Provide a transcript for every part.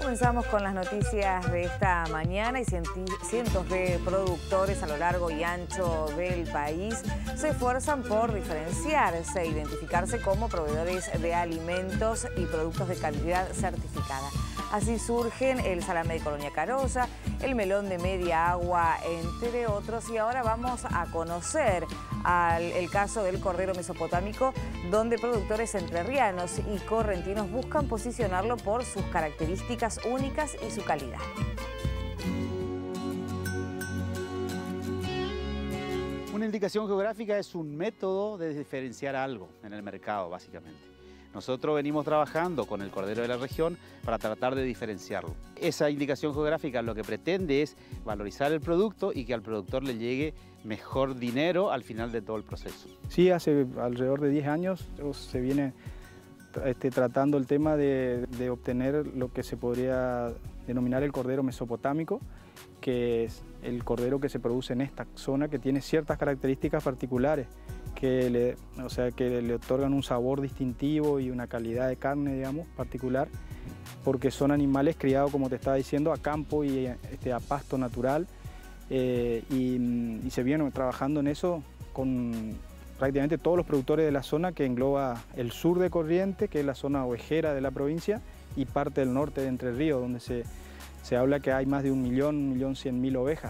Comenzamos con las noticias de esta mañana y cientos de productores a lo largo y ancho del país se esfuerzan por diferenciarse e identificarse como proveedores de alimentos y productos de calidad certificada. Así surgen el salame de Colonia Carolla, el melón de Media Agua, entre otros. Y ahora vamos a conocer el caso del cordero mesopotámico, donde productores entrerrianos y correntinos buscan posicionarlo por sus características únicas y su calidad. Una indicación geográfica es un método de diferenciar algo en el mercado, básicamente. Nosotros venimos trabajando con el cordero de la región para tratar de diferenciarlo. Esa indicación geográfica lo que pretende es valorizar el producto y que al productor le llegue mejor dinero al final de todo el proceso. Sí, hace alrededor de 10 años se viene tratando el tema de obtener lo que se podría denominar el cordero mesopotámico, que es el cordero que se produce en esta zona, que tiene ciertas características particulares que le otorgan un sabor distintivo y una calidad de carne, digamos, particular, porque son animales criados, como te estaba diciendo, a campo y a pasto natural, y se viene trabajando en eso con prácticamente todos los productores de la zona, que engloba el sur de Corrientes, que es la zona ovejera de la provincia, y parte del norte de Entre Ríos, donde se habla que hay más de 1.100.000 ovejas.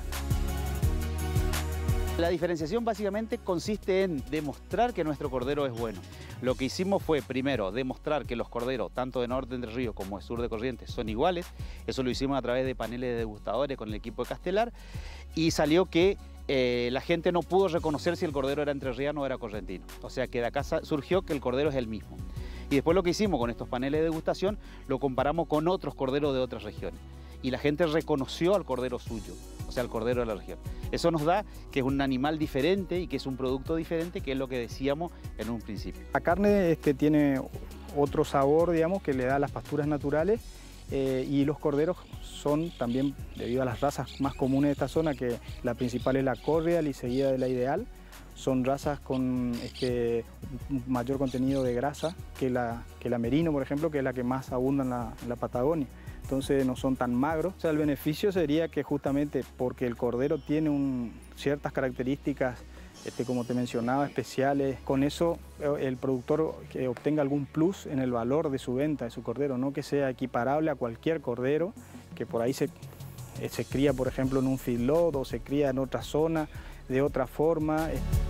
La diferenciación básicamente consiste en demostrar que nuestro cordero es bueno. Lo que hicimos fue, primero, demostrar que los corderos, tanto de norte de Entre Ríos como de sur de Corrientes, son iguales. Eso lo hicimos a través de paneles de degustadores con el equipo de Castelar, y salió que la gente no pudo reconocer si el cordero era entrerriano o era correntino. O sea que de acá surgió que el cordero es el mismo. Y después lo que hicimos con estos paneles de degustación, lo comparamos con otros corderos de otras regiones. Y la gente reconoció al cordero suyo, o sea, al cordero de la región. Eso nos da que es un animal diferente y que es un producto diferente, que es lo que decíamos en un principio. La carne tiene otro sabor, digamos, que le da a las pasturas naturales, y los corderos son también, debido a las razas más comunes de esta zona, que la principal es la Corrial y seguida de la Ideal, son razas con un mayor contenido de grasa que la Merino, por ejemplo, que es la que más abunda en la Patagonia. Entonces no son tan magros. O sea, el beneficio sería que justamente porque el cordero tiene ciertas características, como te mencionaba, especiales, con eso el productor que obtenga algún plus en el valor de su venta de su cordero, no que sea equiparable a cualquier cordero que por ahí se cría, por ejemplo, en un feedlot o se cría en otra zona de otra forma.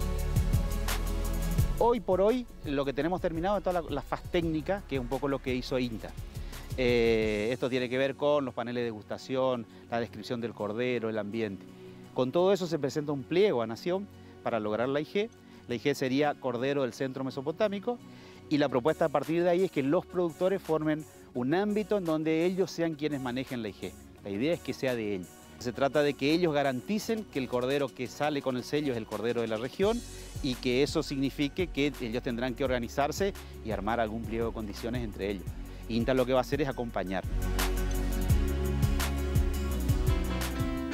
Hoy por hoy lo que tenemos terminado es toda la fase técnica, que es un poco lo que hizo INTA. Esto tiene que ver con los paneles de degustación, la descripción del cordero, el ambiente. Con todo eso se presenta un pliego a Nación para lograr la IG. La IG sería cordero del centro mesopotámico, y la propuesta a partir de ahí es que los productores formen un ámbito en donde ellos sean quienes manejen la IG. La idea es que sea de ellos. Se trata de que ellos garanticen que el cordero que sale con el sello es el cordero de la región, y que eso signifique que ellos tendrán que organizarse y armar algún pliego de condiciones entre ellos. INTA lo que va a hacer es acompañar.